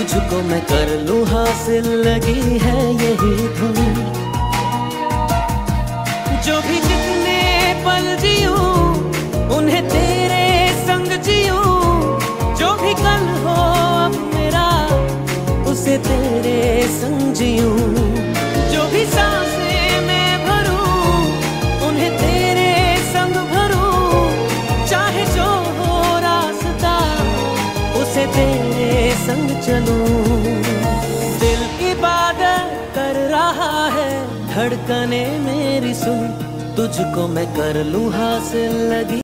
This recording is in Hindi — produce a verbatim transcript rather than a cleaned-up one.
तुझको मैं कर लूं हासिल, लगी है यही धुन। जो भी जितने पल जियूं उन्हें तेरे संग जियूं, जो भी कल हो अब मेरा उसे तेरे संग जियूं। जो भी सांसें मैं भरूं उन्हें तेरे संग भरूं, चाहे जो हो रास्ता उसे तेरे संग चलूं। दिल इबादत कर रहा है, धड़कने मेरी सुन, तुझको मैं कर लूं हासिल, लगी